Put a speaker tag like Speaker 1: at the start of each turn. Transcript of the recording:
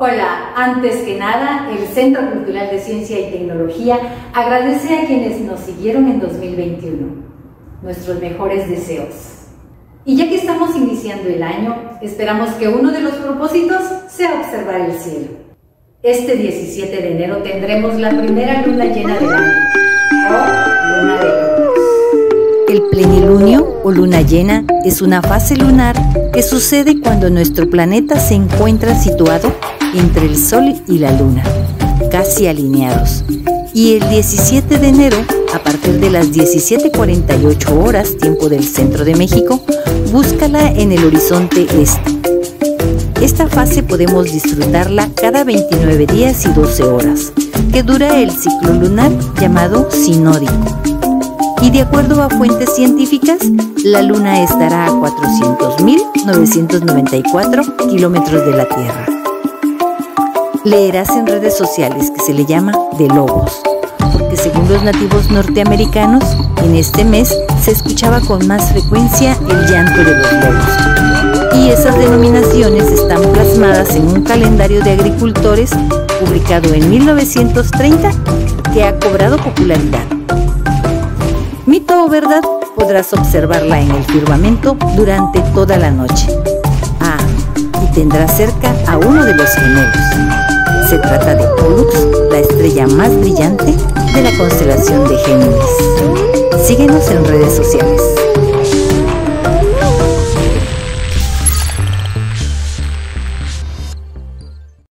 Speaker 1: Hola, antes que nada, el Centro Cultural de Ciencia y Tecnología agradece a quienes nos siguieron en 2021. Nuestros mejores deseos. Y ya que estamos iniciando el año, esperamos que uno de los propósitos sea observar el cielo. Este 17 de enero tendremos la primera luna llena del año, o luna de lobos.
Speaker 2: El plenilunio o luna llena es una fase lunar que sucede cuando nuestro planeta se encuentra situado entre el Sol y la Luna, casi alineados. Y el 17 de enero, a partir de las 17:48 horas, tiempo del centro de México, búscala en el horizonte este. Esta fase podemos disfrutarla cada 29 días y 12 horas, que dura el ciclo lunar llamado sinódico. Y de acuerdo a fuentes científicas, la Luna estará a 400.994 kilómetros de la Tierra. Leerás en redes sociales que se le llama de lobos, porque según los nativos norteamericanos, en este mes se escuchaba con más frecuencia el llanto de los lobos. Y esas denominaciones están plasmadas en un calendario de agricultores publicado en 1930 que ha cobrado popularidad. Mito o verdad, podrás observarla en el firmamento durante toda la noche. Ah, y tendrás cerca a uno de los gemelos. Se trata de Pollux, la estrella más brillante de la constelación de Géminis. Síguenos en redes sociales.